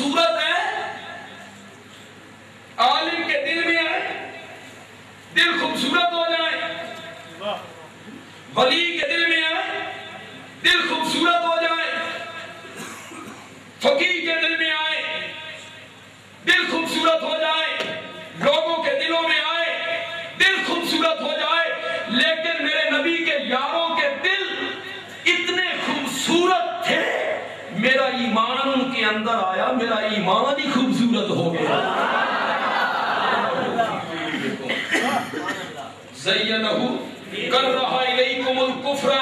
خوبصورت ہے عالم کے دل میں آئے دل خوبصورت ہو جائے، ولی کے دل میں آئے دل خوبصورت ہو جائے، فقیر کے دل میں آئے دل خوبصورت ہو جائے، لوگوں کے دلوں میں آئے دل خوبصورت ہو جائے، لیکن میرے نبی کے یاروں کے دل اتنے خوبصورت تھے، میرا ایمان ان کے اندر آیا، میرا ایمان ہی خوبصورت ہو گیا۔ زینہ کرہ الیکم الکفر،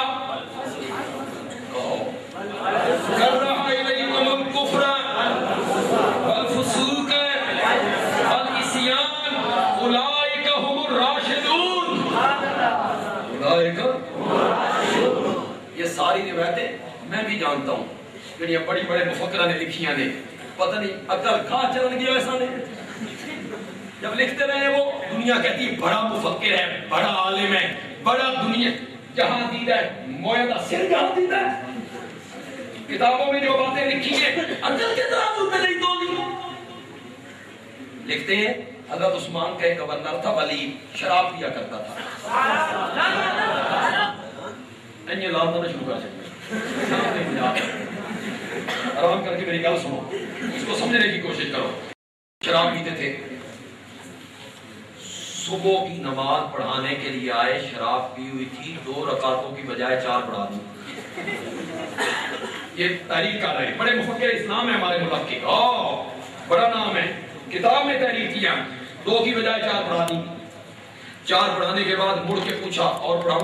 کرہ الیکم الکفر والفسوق والعصیان اولئک هم الراشدون، اولئک یہ ساری روایتیں میں بھی جانتا ہوں، یہ بڑی بڑے مفکرہ نے لکھیاں نے، پتہ نہیں عقل کہاں چلن گیا ایسا نے، جب لکھتے رہے وہ دنیا کہتی ہے بڑا مفکر ہے، بڑا عالم ہے، بڑا دنیا جہاں دیدہ ہے، مویدہ سر جہاں دیدہ ہے، کتابوں میں جو باتیں لکھی ہیں عقل کے ترازو میں نہیں تولی۔ لکھتے ہیں حضرت عثمان کا ایک گورنر تھا ولی، شراب پیا کرتا تھا، انہیں لال دینا شروع کر سکتے، آرام کر کے میری گل سنو، اس کو سمجھنے کی کوشش کرو۔ شراب پیتے تھے، صبح کی نماز پڑھانے کے لیے آئے، شراب پی ہوئی تھی، 2 رکعتوں کی بجائے 4 پڑھا دی۔ یہ تحریک کر رہے ہیں، بڑے مفکر اسلام ہے ہمارے ملک کے، بڑا نام ہے، کتاب میں تحریک کیا، 2 کی بجائے 4 پڑھا دی۔ 4 پڑھانے کے بعد مڑ کے پوچھا اور پڑھاؤں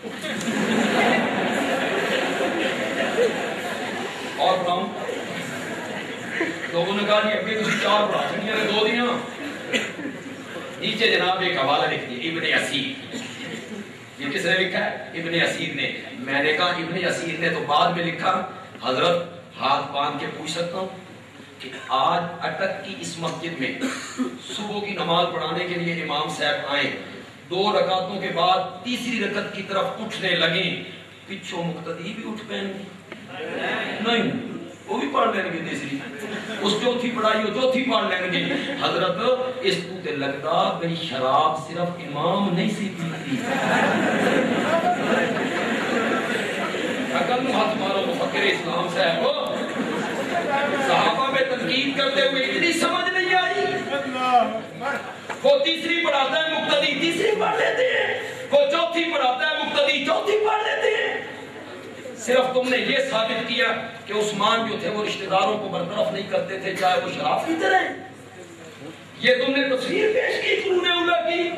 اور پڑھاؤں، لوگوں نے کہا جی ابھی تھی 4 پڑھا چڑیا نے 2 دیا۔ نیچے جناب ایک حوالہ لکھ دیا ابن اسیر، یہ کس نے لکھا ہے؟ ابن اسیر نے۔ میں نے کہا ابن اسیر نے تو بعد میں لکھا، حضرت ہاتھ باندھ کے پوچھ سکتا ہوں کہ آج اٹک کی اس مسجد میں صبح کی نماز پڑھانے کے لیے امام صاحب آئیں، 2 رکعتوں کے بعد تیسری رکعت کی طرف اٹھنے لگیں، پچھوں مقتدی بھی اٹھ پائیں گے؟ نہیں، وہ بھی پڑھ لیں گے تیسری، اس چوتھی پڑھائی وہ چوتھی پڑھ لیں گے۔ حضرت اس کو تے لگتا بھئی شراب صرف امام نہیں سی پیتی، اگر ہاتھ مارو مفکر اسلام صاحب، صحابہ میں تنقید کرتے ہوئے اتنی سمجھ نہیں آئی، وہ تیسری پڑھاتا ہے مقتدی تیسری پڑھ لیتے ہیں، وہ چوتھی پڑھاتا ہے مقتدی چوتھی پڑھ لیتے ہیں۔ صرف تم نے یہ ثابت کیا کہ عثمان جو تھے وہ رشتہ داروں کو برطرف نہیں کرتے تھے چاہے وہ شراب پیتے رہے، یہ تم نے تصویر پیش کی قرون اولیٰ کی۔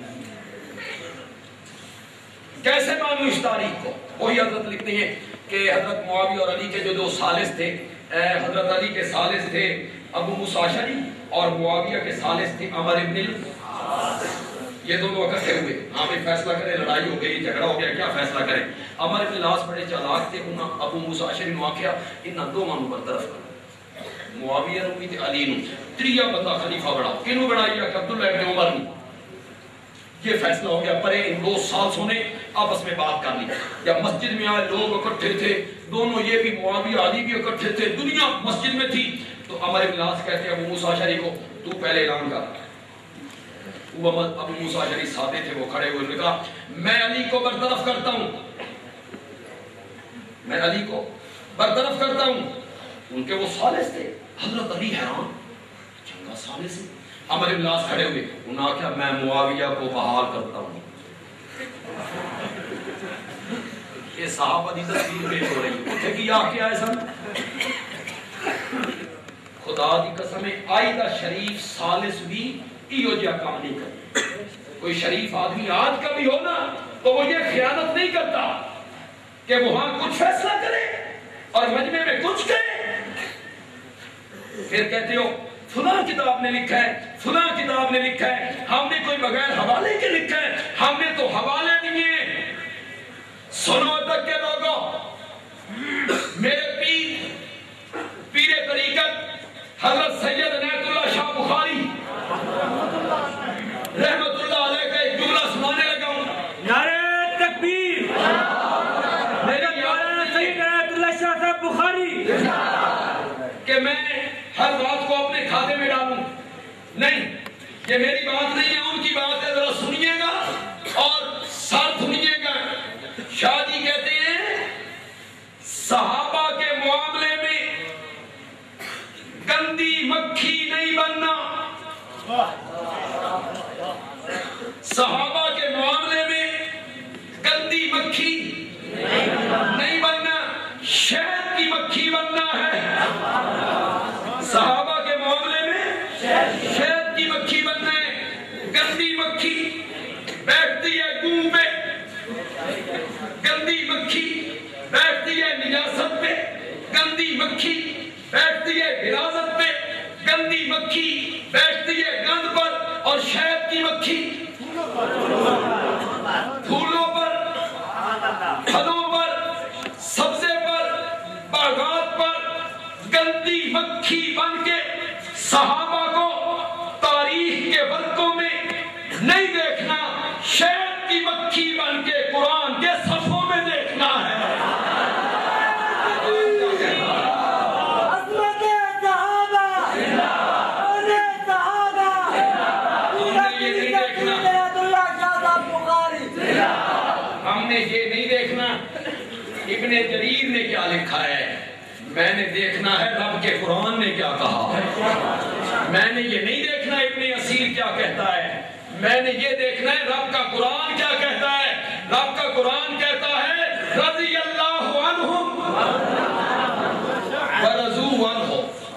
کیسے مانو اس تاریخ کو؟ وہی حضرت لکھتے ہیں کہ حضرت معاویہ اور علی کے جو 2 ثالث تھے، حضرت علی کے ثالث تھے ابو موسیٰ اشعری اور معاویہ کے ثالث تھے عمر ابن العاص، یہ دونوں اکٹھے ہوئے، ہاں بھئی فیصلہ کریں، لڑائی ہو گئی، جھگڑا ہو گیا، کیا فیصلہ کریں؟ عمر ابن العاص بڑے چالاک تھے، انہاں ابو موسیٰ اشعری نو آکھیا انہاں دونوں نو برطرف کرو، معاویہ نو بھی تے علی نو، 3 بندہ خلیفہ بڑا، کنوں بڑھائیا کہ عبداللہ ابن عمر نو۔ یہ فیصلہ ہو گیا، پرے ان 2 سالسوں نے آپس میں بات کر لی، جب مسجد میں آئے لوگ اکٹھے تھے، دونوں یہ بھی معاویہ علی بھی اکٹھے تھے، دنیا مسجد میں تھی، تو عمر ابن العاص کہتے ہیں ابو موسیٰ اشعری کو تو پہلے اعلان کر۔ وہ ابو موسیٰ اشعری سادے تھے، وہ کھڑے ہوئے، نے کہا میں علی کو برطرف کرتا ہوں، میں علی کو برطرف کرتا ہوں۔ ان کے وہ ثالث تھے، حضرت علی حیران، چنگا ثالث ہے۔ عمر ابن العاص کھڑے ہوئے، انہوں نے کہا میں معاویہ کو بحال کرتا ہوں۔ یہ صحابہ دی تصویر پیش ہو رہی ہے، اٹھے کی کیا ہے سن؟ خدا دی قسم آئیدہ شریف ثالث بھی ایو جا کام نہیں کرتا۔ کوئی شریف آدمی آج کا بھی ہو نا تو وہ یہ خیانت نہیں کرتا کہ وہاں کچھ فیصلہ کرے اور مجمع میں کچھ کرے، پھر کہتے ہو فلاں کتاب نے لکھا ہے، فلاں کتاب نے لکھا ہے، ہم نے کوئی بغیر حوالے کے لکھا ہے، ہم نے تو حوالے دیے۔ سنو تک کے لوگوں، میرے پیر طریقت حضرت سید عنایت اللہ شاہ بخاری رحمت اللہ علیہ کا ایک جملہ سنانے لگا ہوں۔ نعرہ تکبیر، میرے مولانا سید عنایت اللہ شاہ صاحب بخاری، کہ میں ہر بات کو اپنے کھاتے میں ڈالوں. نہیں، یہ میری بات نہیں ہے، ان کی بات ہے. ذرا سنیے گا اور ساتھ سنیے گا. شاہ جی کہتے ہیں صحابہ کے معاملے میں گندی مکھی نہیں بننا. صحابہ کے معاملے میں گندی مکھی نہیں بننا، شہد کی مکھی بننا ہے. صحابہ کے معاملے میں شہد کی مکھی بننا ہے. گندی مکھی بیٹھتی ہے گوں پہ، گندی مکھی بیٹھتی ہے نجاست پہ، گندی مکھی بیٹھتی ہے غلاظت پہ، گندی مکھی بیٹھتی ہے گند پر، اور شہد کی مکھی پھولوں پر، پھلوں پر، سبزے پر، باغات پر. گندی مکھی بن کے صحابہ کو تاریخ کے ورقوں میں نہیں دیکھنا، شہد کی مکھی بن کے قرآن کے صفوں میں دیکھنا ہے. ہم نے یہ نہیں دیکھنا ابن جریر نے کیا لکھا ہے، میں نے دیکھنا ہے رب کے قرآن نے کیا کہا ہے. میں نے یہ نہیں دیکھنا ابن اسیر کیا کہتا ہے، میں نے یہ دیکھنا ہے رب کا قرآن کیا کہتا ہے. رب کا قرآن کہتا ہے رضی اللہ عنہم ورضوا عنہ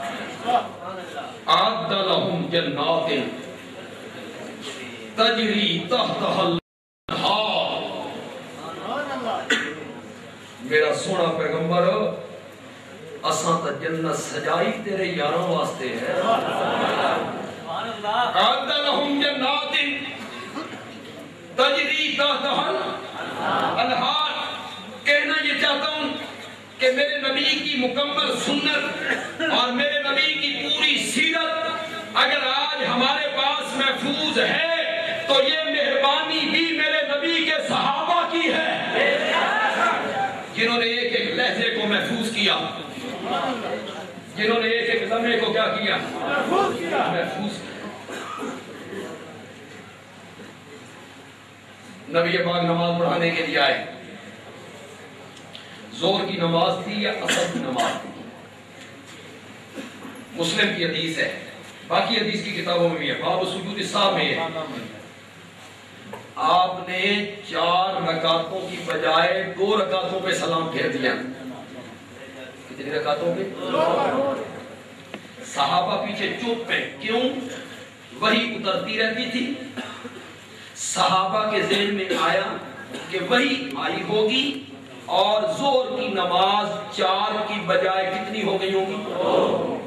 اعد لهم جنات تجری تحتها الانہار. میرا سونا پیغمبر اساں تا جنت سجائی تیرے یاراں واسطے ہے. اعد لهم جنات تجری تحتها الانہار. کہنا یہ چاہتا ہوں کہ میرے نبی کی مکمل سنت اور میرے نبی کی پوری سیرت اگر آج ہمارے پاس محفوظ ہے تو یہ مہربانی بھی میرے نبی کے صحابہ کی ہے، جنہوں نے ایک ایک لہجے کو محفوظ کیا، جنہوں نے ایک ایک لمحے کو کیا کیا، محفوظ کیا. نبی پاک نماز پڑھانے کے لیے آئے. زور کی نماز تھی یا عصر کی نماز تھی؟ مسلم کی حدیث ہے، باقی حدیث کی کتابوں میں بھی ہے، باب سجود السہو میں ہے. آپ نے 4 رکعتوں کی بجائے 2 رکعتوں پہ سلام پھیر دیا. کتنی رکعتوں پہ؟ صحابہ پیچھے چپ پہ. کیوں؟ وہی اترتی رہتی تھی. صحابہ کے ذہن میں آیا کہ وہی آئی ہوگی اور زور کی نماز 4 کی بجائے کتنی ہو گئی ہوگی.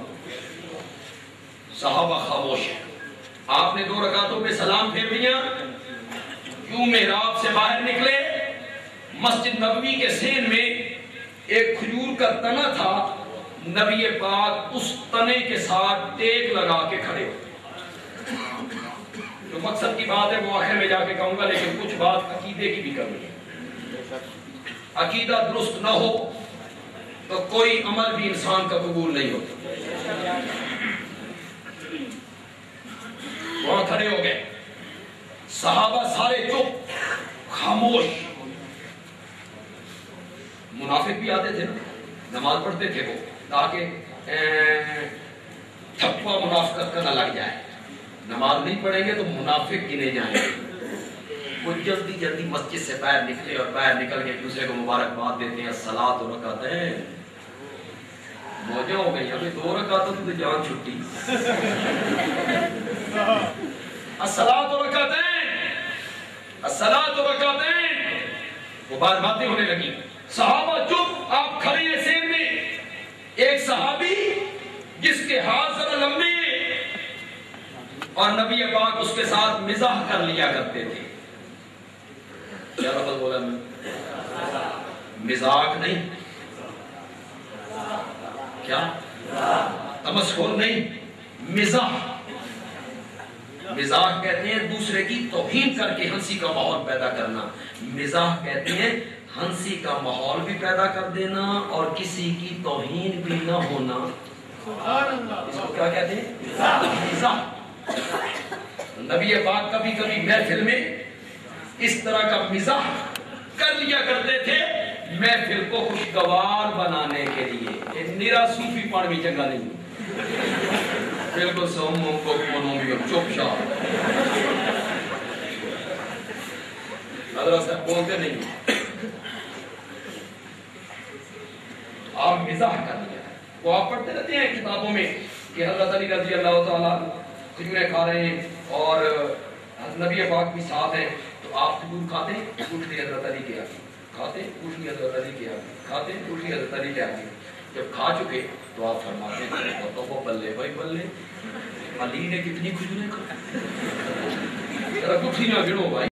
صحابہ خاموش ہیں. آپ نے 2 رکعتوں پہ سلام پھیر دیا. یوں محراب سے باہر نکلے. مسجد نبوی کے سین میں ایک کھجور کا تنا تھا. نبی پاک اس تنے کے ساتھ ٹیک لگا کے کھڑے ہوئے. جو مقصد کی بات ہے وہ آخر میں جا کے کہوں گا، لیکن کچھ بات عقیدے کی بھی کرنی ہے. عقیدہ درست نہ ہو تو کوئی عمل بھی انسان کا قبول نہیں ہوتا. وہاں کھڑے ہو گئے. صحابہ سارے چپ خاموش. منافق بھی آتے تھے نا، نماز پڑھتے تھے وہ، تاکہ تھپا منافقت کا نہ لگ جائے. نماز نہیں پڑھیں گے تو منافق گنے جائیں گے. وہ جلدی جلدی مسجد سے باہر نکلے اور باہر نکل کے ایک دوسرے کو مبارکباد دیتے ہیں. الصلاۃ رکعتین. موجہ ہو گئی، ابھی 2 رکعتوں تو جان چھٹی. الصلاۃ رکعتین، الصلاۃ رکعتین. وہ باتیں ہونے لگی. صحابہ چپ. آپ کھڑے ہیں سین میں. ایک صحابی جس کے ہاتھ ذرا لمبے اور نبی پاک اس کے ساتھ مزاح کر لیا کرتے تھے. کیا لفظ بولا میں؟ مزاح نہیں، کیا تمسخر نہیں، مزاح. مزاح کہتے ہیں دوسرے کی توہین کر کے ہنسی کا ماحول پیدا کرنا. مزاح کہتے ہیں ہنسی کا ماحول بھی پیدا کر دینا اور کسی کی توہین بھی نہ ہونا. اس کو کیا کہتے ہیں؟ مزاح۔ نبی پاک کبھی کبھی محفل میں اس طرح کا مزاح کر لیا کرتے تھے محفل کو خوشگوار بنانے کے لیے۔ نیرا صوفی پڑھ بھی چنگا نہیں، بالکل سوموں کو منومی اور چپ شاہ حضرت صاحب بولتے نہیں، آپ مزاح کر لیا۔ وہ آپ پڑھتے رہتے ہیں کتابوں میں کہ حضرت علی رضی اللہ تعالیٰ کھجوریں کھا رہے ہیں اور نبی پاک بھی ساتھ ہیں، تو آپ کھجور کھاتے پوچھ لی حضرت علی کے آگے، کھاتے پوچھ لی حضرت علی کے آگے، کھاتے پوچھ لی حضرت علی کے آگے۔ جب کھا چکے تو آپ فرماتے ہیں تو وہ بلے بھائی بلے، علی نے کتنی کھجوریں کھائی، ذرا کچھ ہی نہ گنو بھائی۔